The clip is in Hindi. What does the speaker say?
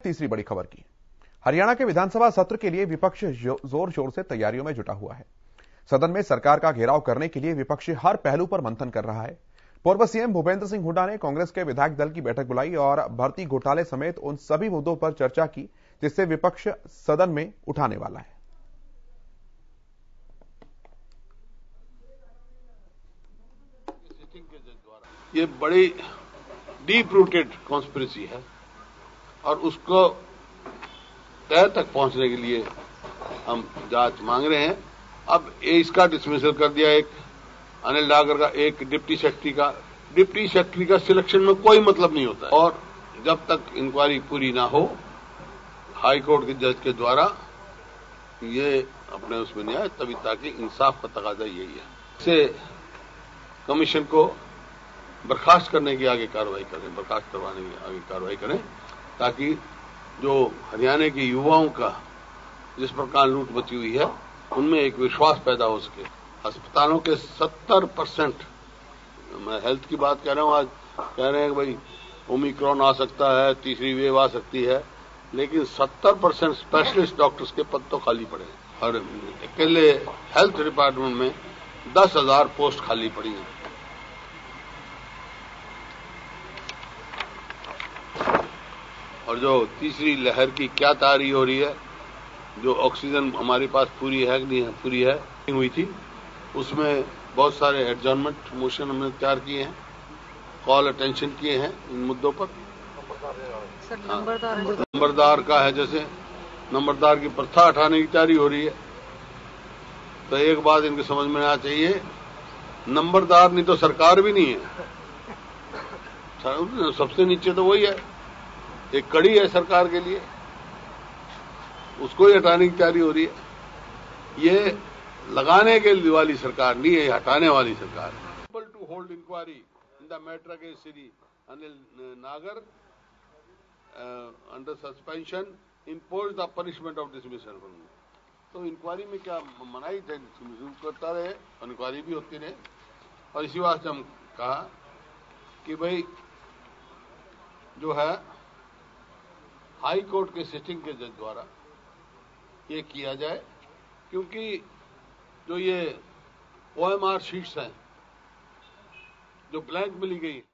तीसरी बड़ी खबर की। हरियाणा के विधानसभा सत्र के लिए विपक्ष जोर शोर से तैयारियों में जुटा हुआ है। सदन में सरकार का घेराव करने के लिए विपक्ष हर पहलू पर मंथन कर रहा है। पूर्व सीएम भूपेंद्र सिंह हुड्डा ने कांग्रेस के विधायक दल की बैठक बुलाई और भर्ती घोटाले समेत उन सभी मुद्दों पर चर्चा की जिससे विपक्ष सदन में उठाने वाला है। ये बड़ी डीप रूटेड कॉन्स्पिरेसी है और उसको तह तक पहुंचने के लिए हम जांच मांग रहे हैं। अब इसका डिसमिसल कर दिया एक अनिल डागर का, एक डिप्टी सेक्रेटरी का सिलेक्शन में कोई मतलब नहीं होता है। और जब तक इंक्वायरी पूरी ना हो हाई कोर्ट के जज के द्वारा ये अपने उसमें नहीं आए तभी, ताकि इंसाफ का तकाजा यही है। इससे कमीशन को बर्खास्त करने की आगे कार्रवाई करें, बर्खास्त करवाने की आगे कार्रवाई करें, ताकि जो हरियाणा के युवाओं का जिस प्रकार लूट मची हुई है उनमें एक विश्वास पैदा हो सके। अस्पतालों के 70%, मैं हेल्थ की बात कह रहा हूं, आज कह रहे हैं कि भाई ओमिक्रॉन आ सकता है, तीसरी वेव आ सकती है, लेकिन 70% स्पेशलिस्ट डॉक्टर्स के पद तो खाली पड़े हैं और अकेले हेल्थ डिपार्टमेंट में 10,000 पोस्ट खाली पड़ी हैं। और जो तीसरी लहर की क्या तैयारी हो रही है, जो ऑक्सीजन हमारे पास पूरी है कि नहीं है, पूरी है हुई थी, उसमें बहुत सारे एडजर्नमेंट मोशन हमने तैयार किए हैं, कॉल अटेंशन किए हैं इन मुद्दों पर। नंबरदार का है, जैसे नंबरदार की प्रथा हटाने की तैयारी हो रही है। तो एक बात इनके समझ में आना चाहिए, नंबरदार नहीं तो सरकार भी नहीं है, सबसे नीचे तो वही है, एक कड़ी है सरकार के लिए, उसको ही हटाने की तैयारी हो रही है। ये लगाने के वाली सरकार नहीं है, हटाने वाली सरकार है। To hold inquiry in the matter against Shri Anil Nagar under suspension, impose the punishment of dismissal. तो इंक्वायरी में क्या मनाही थे, करता रहे, इंक्वायरी भी होती रहे। और इसी वास्ते हम कहा कि भाई जो है हाई कोर्ट के सिटिंग के जज द्वारा ये किया जाए, क्योंकि जो ये OMR शीट्स हैं जो ब्लैंक मिली गई